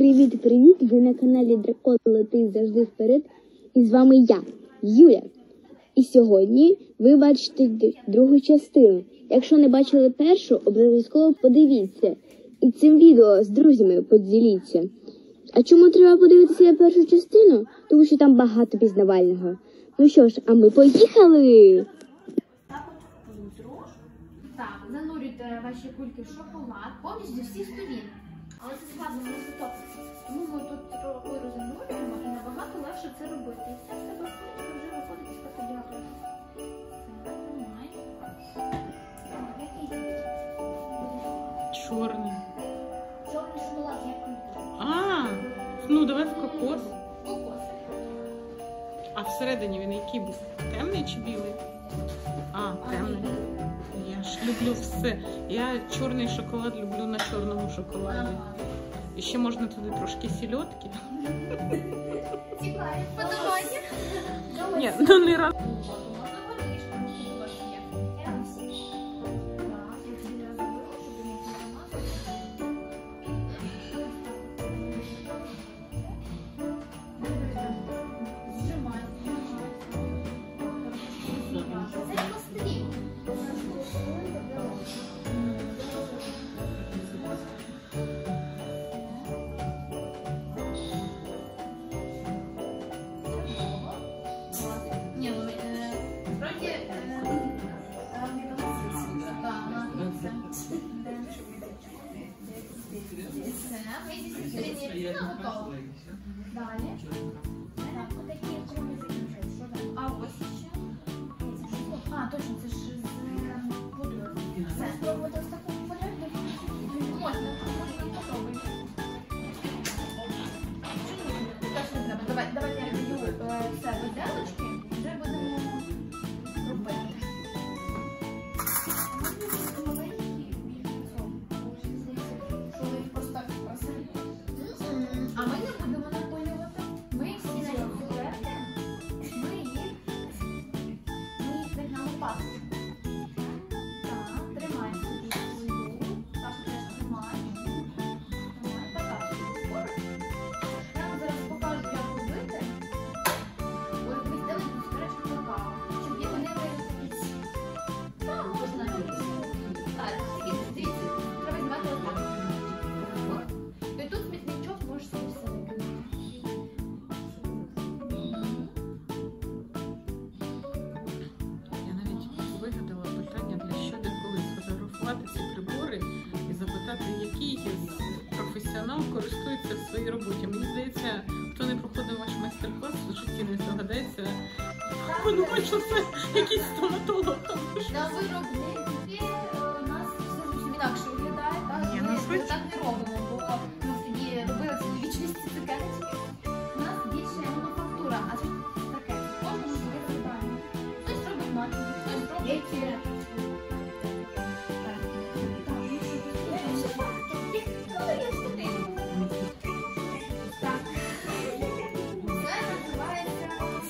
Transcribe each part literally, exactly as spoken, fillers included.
Привіт-привіт! Ви на каналі Дракон летить завжди вперед. І з вами я, Юля. І сьогодні ви бачите другу частину. Якщо не бачили першу, обов'язково подивіться. І цим відео з друзями поділіться. А чому треба подивитися першу частину? Тому що там багато пізнавального. Ну що ж, а ми поїхали! Так от пудру. Так, занурюйте ваші кульки в шоколад повністю зі всіх сторін. Але це складно не топиться. Тому ми тут трохи розанурюємо і набагато легше це робити. І все в тебе вже виходить з фотографії. Це тримай. Чорний. Чорний шоколад, як кулька. А, ну давай в кокос. Кокос. А всередині він який був? Темний чи білий? А, темний. Я ж люблю все. Я чорний шоколад люблю на чорному шоколаді. І ще можна туди трошки сільотки. Цікаві. Подавайте. Ні, ну не раз. Далі. Отакі круги закінчують. А ось ще. А, точно, це ж з пудрою. Все, спробувати ось таку порядку. Можна, можна попробуйте. Точно не треба. Давай, давай я роблю все виделочки. Вже будемо робити. А ми не будемо наполювати. Ми всі наші цукерки, ми їх, ми їх пригнали пасочку. Так, тримай собі свою. Пасочку теж тримай. Тримай пасочку. Я вам зараз покажу, як робити. Ось ви зробили цукерочку какао, щоб його не вирізати. Так, можна. Так, дивіться, треба знімати отак. І тут смітничок можеш собі все виконати. Я навіть вигадала питання, для що деколи сфотографувати ці прибори і запитати, який професіонал користується в своїй роботі. Мені здається, хто не проходив ваш майстер-клас, в житті не здогадається. Ви думаєте, що це якийсь стоматолог там. На виробництві у нас все зовсім інакше виглядає, так? Ні, Ми ну, ми швидше. так не робимо, бо ми тоді робили цілу вічність ці цукерочки. У нас більше мануфактура, а це таке. Кожному своє завдання. Хтось робить матчі, хтось робить... Так. Так, ну що, я ще так, ну, я ж туди. Так. Це називається...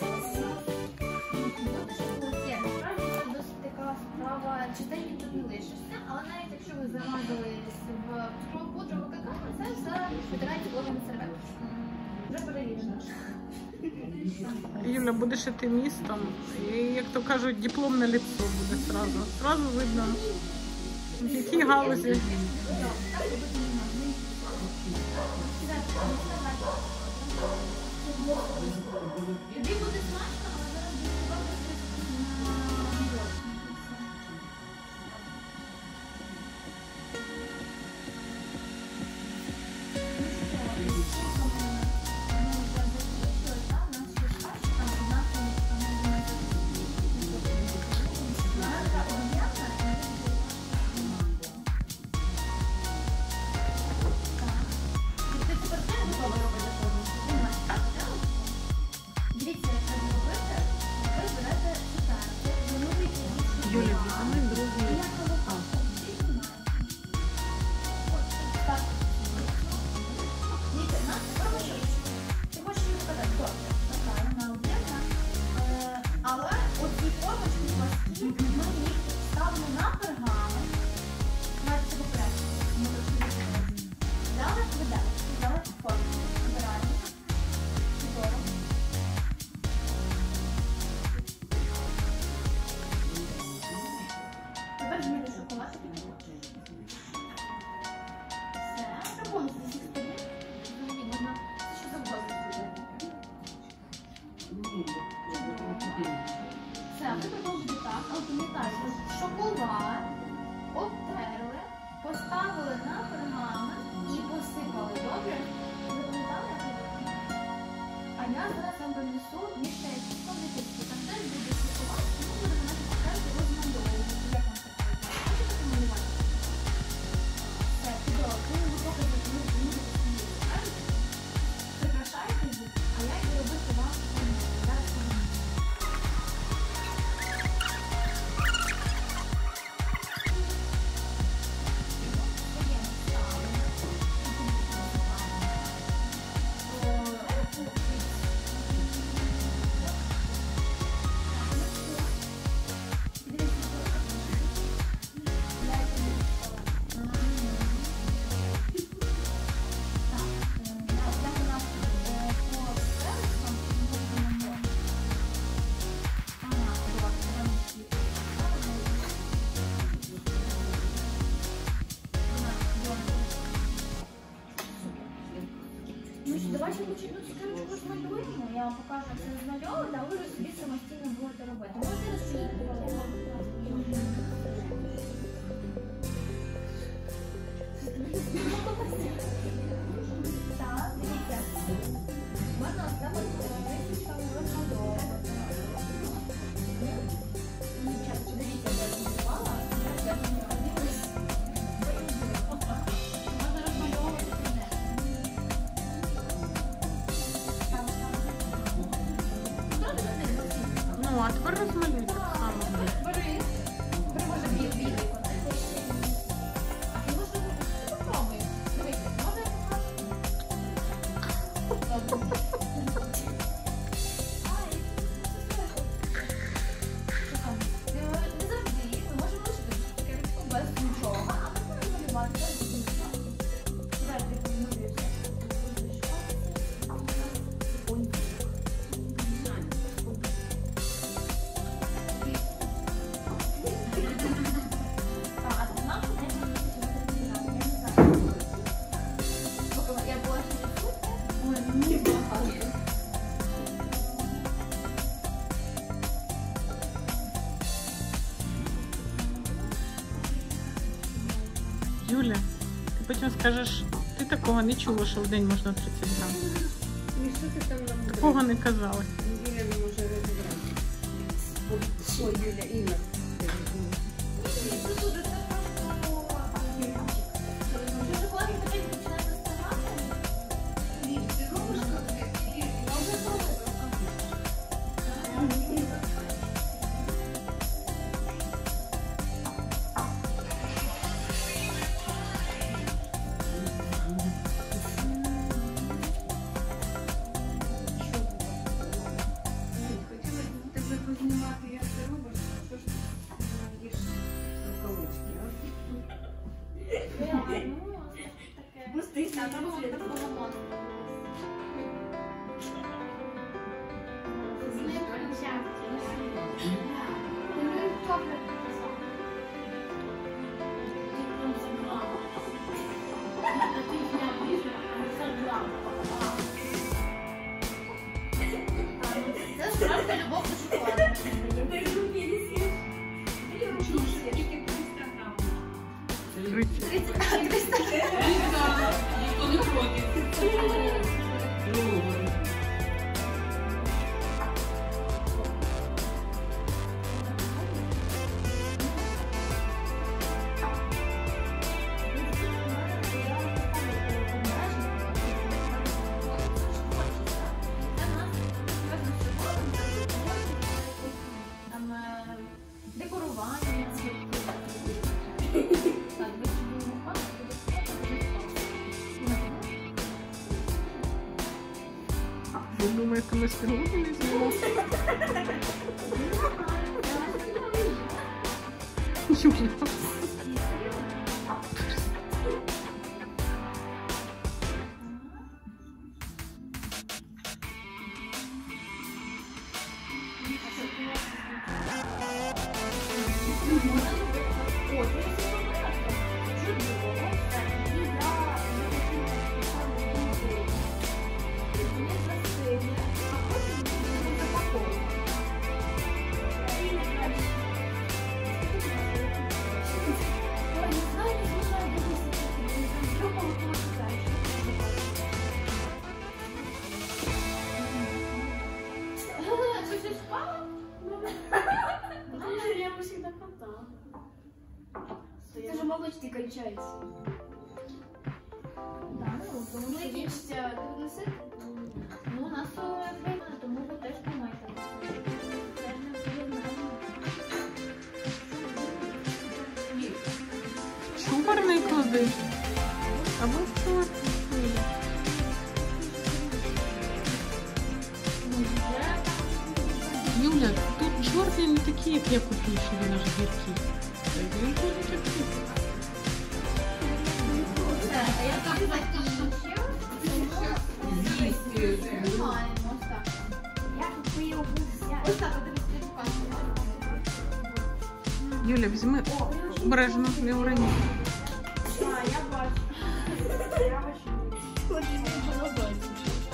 Насправді це досить така справа, чистенько тут не лишишся, але навіть якщо ви замазались в цукрову пудру або какао, це все витирається вологими серветками. Вже перевірено. Юля, будеш іти містом, і, як то кажуть, дипломне лицо буде сразу. Сразу видно, в якій галузі. Тобі буде смачно, але зараз буде добре на Дивіться, як це робити. Я зараз вам принесу мішечку, літочку, там теж буде шоколад, і ми будемо наші цукерки розмальовувати. Як вам таке? Хочете таке малювати? Все, чудово. Ви його поки будете прикрашаєте їх, а я йду робити вам зараз покажу. Ну що, давайте хоч одну цукерочку розмалюємо. Я вам покажу, як це розмальовувати, а ви вже собі самостійно будете робити. Можете розсвітлювати. Так, дивіться. Можна ось так розмальовувати. Дівчатки, дивіться, я розмалювала. Я вже не ходилась. Можна розмальовувати сюди. Ну, а тепер розмалюй так само. Бери. Бери, може, білий, білий. А ти може попробуй. Дивіться, може я покажу? Добре. Ай. Не завжди. Ми можемо лишити цукерочку без нічого, а потім розмалювати без нічого. Давайте помалюємося. Ой. Юля, ти потім скажеш, ти такого не чула, що в день можна тридцять грам. І що ти там нам Такого не казали. Юля не може розібрати. Ой, Юля, Інна. Хотіла тебе познімати, як ти робиш, що ж ти їш рукавички, а? Пустися, треба поламати. Це справжня любов до шоколаду. тридцять. Ніхто не проти. Там е, декорування, цвітки. Так, ви чудово Ви думаєте, ми сьогодні не змінимо? Юля. Це Це вже молочки кончаються. Так, тому ви хочете носити? Ну, у нас время, тому ви теж тримайте. Теж не все знаємо. Чорний клади. Або чорний. Юля, тут чорний не такий, як я купив, що він аж гіркий. Він дуже такий. Все, а я так закінчив. Знімаємо, ось так. Я купив ось так, подивіться, показую. Юля, візьми обережно, не урони. А, я бачу. Я бачу. Ось він подобається.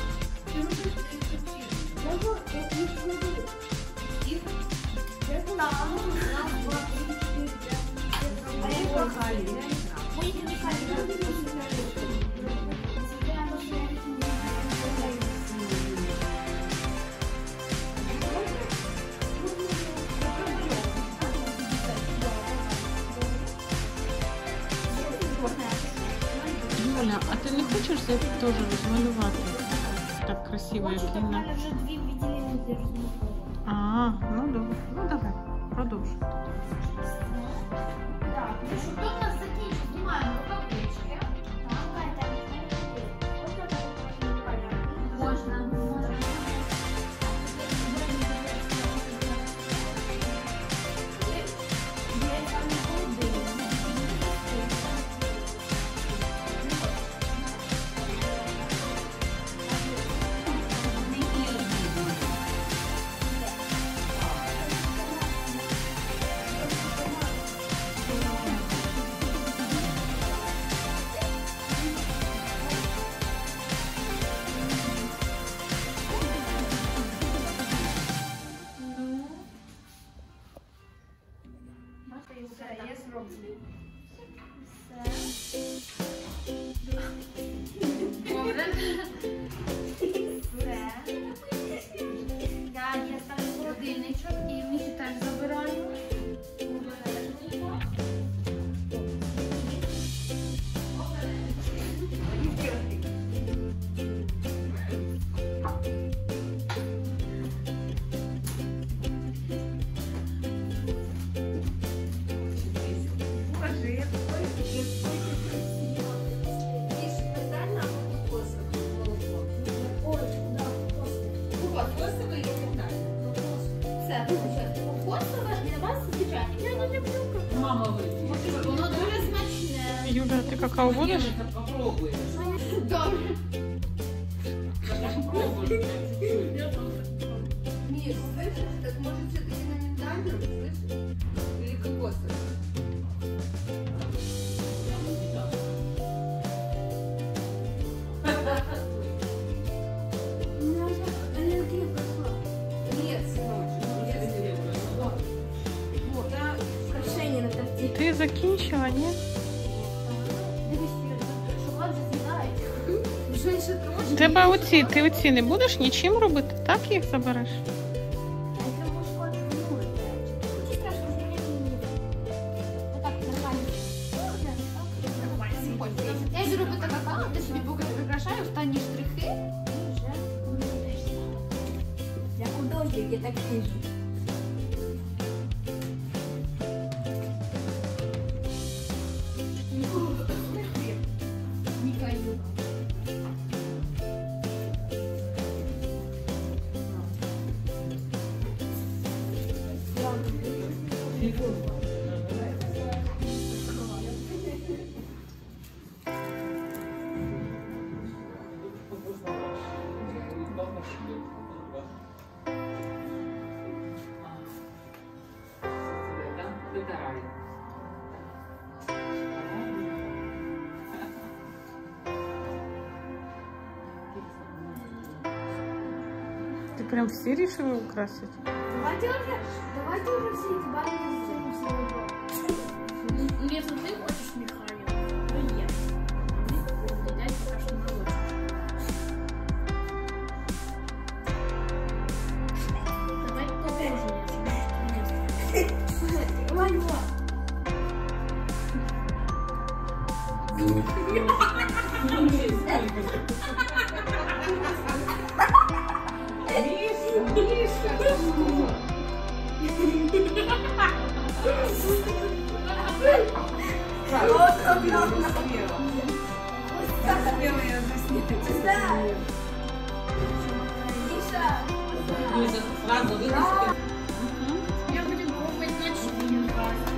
Юля, а ти не хочеш теж розмалювати так красиво, як він на... вже дві відділення для розмови. А, ну добре. Ну давай, продовжуй. Так, ну що, хто в нас закінчив? Знімаємо рукавички. Можна. Можна. Все, я зроблю. Все. Добре. Все. Так, я ставлю холодильничок і Міші теж забираю. Все, кокосове для вас звичайно. Я не люблю кокосове. Воно дуже смачне. Юля, ти какао будеш? Добре. Миш, слышишь, так может все-таки на миндальном, слышишь? Или кокосовый? Нет, сыночек, нет. Вот, да, украшение на торте. Ти закінчила, ні? Дивись, шоколад вже з'їдають. Уже еще трошки. Тебе оці, ти оці не будеш нічим робити? Так їх забереш? А це може шоколад з'їдають. Нічого страшного, з'їдають не буде. Отак, нормально. Нормально. Я ж роблю так какао, ти собі поки прикрашаю останні штрихи. І вже помиєшся. Я художник, я так вижу. Мікаю. Ти прям всі рішили украсити? Давайте уже, давайте уже все эти банки сделаем сегодня. Ну, если ты хочешь, Михаил, то нет. Дядь пока что молочный. Давай попозже, если нет. Ваня! Лиза, сразу вытащите. Я буду пробовать начинать.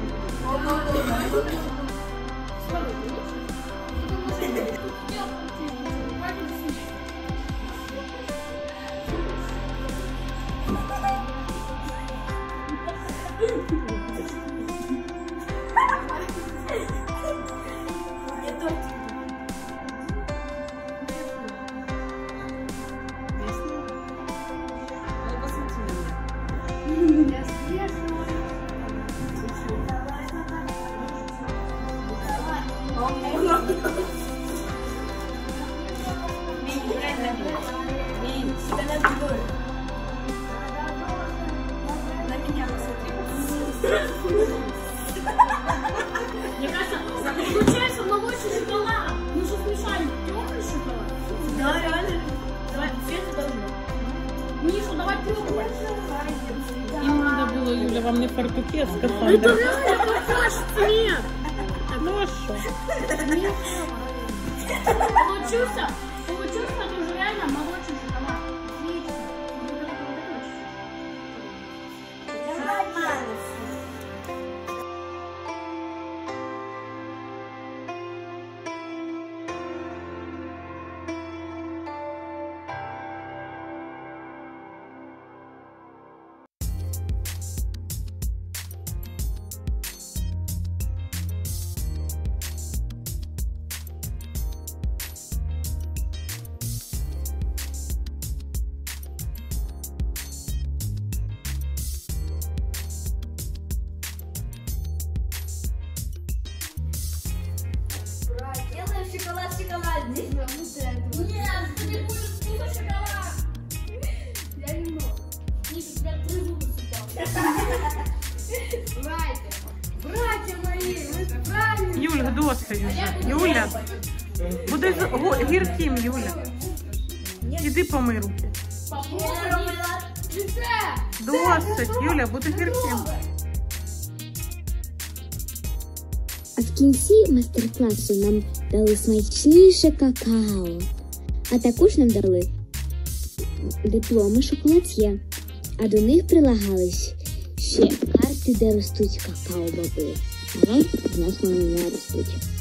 Мне кажется, получается молочный шоколад. Мы же смешали теплый шоколад. Да, реально. Давай, Света должна. Миша, давай теплый. Им надо было, Юля, вам не фартуки, а Это скафандр. реально похож цвет. Ну а що? Получился, получился тоже реально молочный шоколад. Делаем шоколад шоколадный. Нет, ты не будешь вкуса шоколад. Я не могу. Миша, у тебя три зуба супал. Братья, братья мои, вы правильно. Юля, досить вже. Юля, буде з- го- гірким, Юля. Іди помий руки. Досить, Юля, буде гірким. А в кінці майстер-класу нам дали смачніше какао. А також нам дали дипломи шоколад'є. А до них прилагались ще карти, де ростуть какао-боби. Але в нас вони не ростуть.